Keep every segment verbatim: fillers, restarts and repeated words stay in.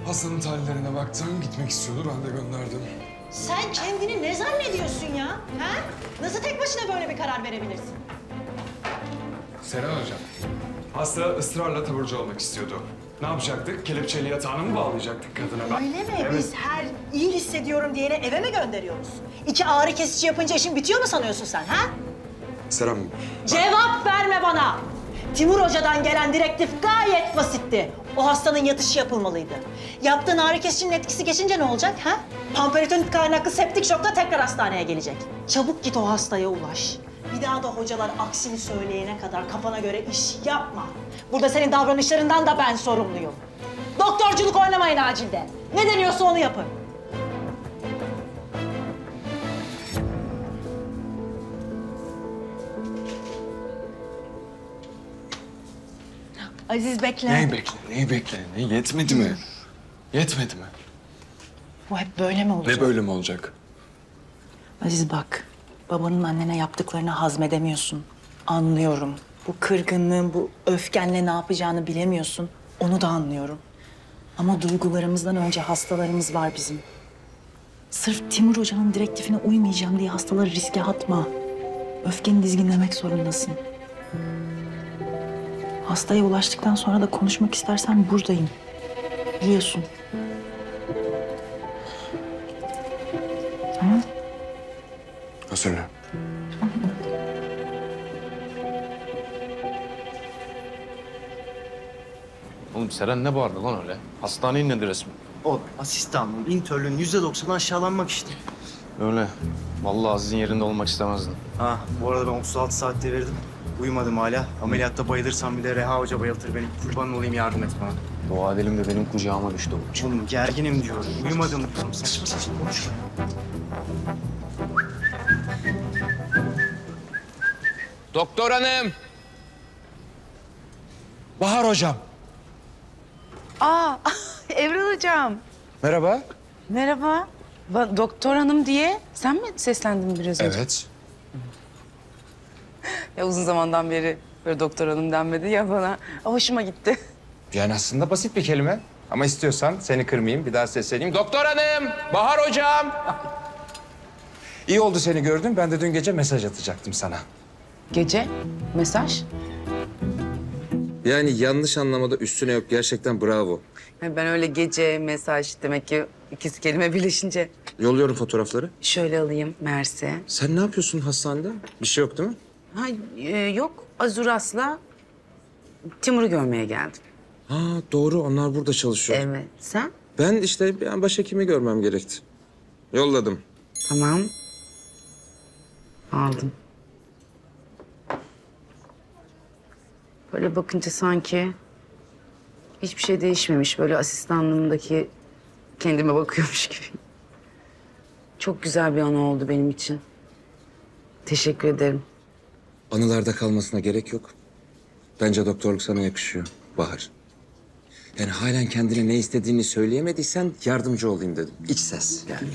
Hastanın tarihlerine baktım, gitmek istiyordu. Ben de gönderdim. Sen kendini ne zannediyorsun ya? Ha? Nasıl tek başına böyle bir karar verebilirsin? Seren hocam, hasta ısrarla taburcu olmak istiyordu. Ne yapacaktık? Kelepçeyle yatağını mı bağlayacaktık kadına? Ben... Öyle mi? Evet. Biz her iyi hissediyorum diyene eve mi gönderiyoruz? İki ağrı kesici yapınca işin bitiyor mu sanıyorsun sen ha? Seren... Cevap verme bana! Timur Hoca'dan gelen direktif gayet basitti. O hastanın yatışı yapılmalıydı. Yaptığın ağrı kesicinin etkisi geçince ne olacak ha? Pamperitonit kaynaklı septik şokla tekrar hastaneye gelecek. Çabuk git o hastaya ulaş. Bir daha da hocalar aksini söyleyene kadar kafana göre iş yapma. Burada senin davranışlarından da ben sorumluyum. Doktorculuk oynamayın acilde. Ne deniyorsa onu yapın. Aziz bekle. Neyi bekle, neyi bekle? Ne yetmedi mi? Yetmedi mi? Bu hep böyle mi olacak? Ne böyle mi olacak? Aziz bak, babanın annene yaptıklarını hazmedemiyorsun. Anlıyorum. Bu kırgınlığın, bu öfkenle ne yapacağını bilemiyorsun. Onu da anlıyorum. Ama duygularımızdan önce hastalarımız var bizim. Sırf Timur Hoca'nın direktifine uymayacağım diye hastaları riske atma. Öfkeni dizginlemek zorundasın. Hastaya ulaştıktan sonra da konuşmak istersen buradayım. Biliyorsun. Tamam. Nasıl öyle? Oğlum Seren ne bağırdı lan öyle? Hastaneye inledi resmi. O asistanlığın, internlüğün yüzde doksanı aşağılanmak işte. Öyle. Vallahi Aziz'in yerinde olmak istemezdim. Ha, bu arada ben otuz altı saatte verdim. Uyumadım hala. Ameliyatta bayılırsam bir de Reha Hoca bayıltır beni. Kurban olayım, yardım et bana. Dua edelim de benim kucağıma düştü o. Oğlum gerginim diyorum. Uyumadım diyorum. Saçma saçma konuşma. Doktor hanım. Bahar hocam. Aa, Evren hocam. Merhaba. Merhaba. Ba- doktor hanım diye sen mi seslendin biraz önce? Evet. Ya uzun zamandan beri böyle doktor hanım denmedi ya bana. Hoşuma gitti. Yani aslında basit bir kelime. Ama istiyorsan seni kırmayayım, bir daha sesleneyim. Doktor hanım, Bahar hocam. İyi oldu seni gördüm. Ben de dün gece mesaj atacaktım sana. Gece mesaj. Yani yanlış anlamada üstüne yok. Gerçekten bravo. Ha, ben öyle gece mesaj demek ki ikisi kelime birleşince. Yolluyorum fotoğrafları. Şöyle alayım Mersi. Sen ne yapıyorsun hastanede? Bir şey yok değil mi? Ha, e, yok Azuras'la Timur'u görmeye geldim. Ha doğru, onlar burada çalışıyor. Evet. Sen? Ben işte bir an başhekimi görmem gerekti. Yolladım. Tamam. Aldım. Böyle bakınca sanki hiçbir şey değişmemiş. Böyle asistanlığımdaki kendime bakıyormuş gibi. Çok güzel bir an oldu benim için. Teşekkür ederim. Anılarda kalmasına gerek yok. Bence doktorluk sana yakışıyor Bahar. Yani halen kendine ne istediğini söyleyemediysen yardımcı olayım dedim. İç ses yani.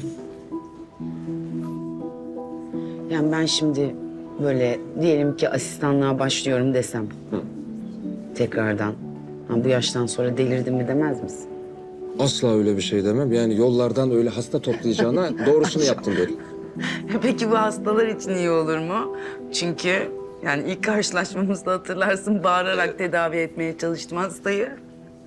Yani ben şimdi böyle diyelim ki asistanlığa başlıyorum desem. Hı. Tekrardan. Ha, bu yaştan sonra delirdim mi demez misin? Asla öyle bir şey demem. Yani yollardan öyle hasta toplayacağına doğrusunu yaptım derim. Peki bu hastalar için iyi olur mu? Çünkü yani ilk karşılaşmamızda hatırlarsın bağırarak tedavi etmeye çalıştım hastayı.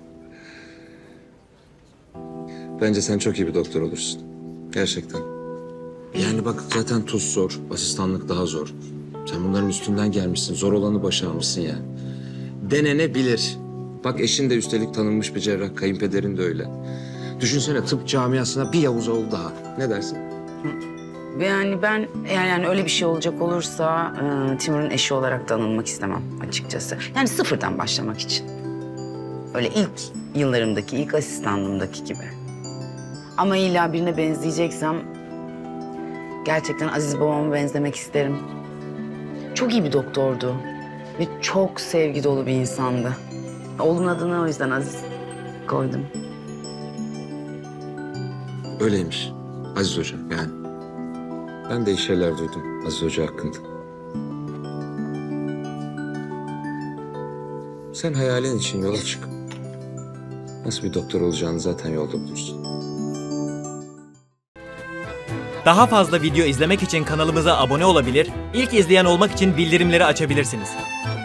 Bence sen çok iyi bir doktor olursun. Gerçekten. Yani bak zaten tuz zor, asistanlık daha zor. Sen bunların üstünden gelmişsin, zor olanı başarmışsın yani. Denenebilir. Bak eşin de üstelik tanınmış bir cerrah, kayınpederin de öyle. Düşünsene tıp camiasına bir Yavuz oğlu daha. Ne dersin? Ve yani ben eğer yani öyle bir şey olacak olursa e, Timur'un eşi olarak da anılmak istemem açıkçası. Yani sıfırdan başlamak için. Öyle ilk yıllarımdaki, ilk asistanlığımdaki gibi. Ama illa birine benzeyeceksem gerçekten Aziz babama benzemek isterim. Çok iyi bir doktordu ve çok sevgi dolu bir insandı. Oğlumun adını o yüzden Aziz koydum. Öyleymiş. Aziz Hoca yani. Ben de iyi şeyler duydum Aziz Hoca hakkında. Sen hayalin için yola çık. Nasıl bir doktor olacağını zaten yolda bulursun. Daha fazla video izlemek için kanalımıza abone olabilir, ilk izleyen olmak için bildirimleri açabilirsiniz.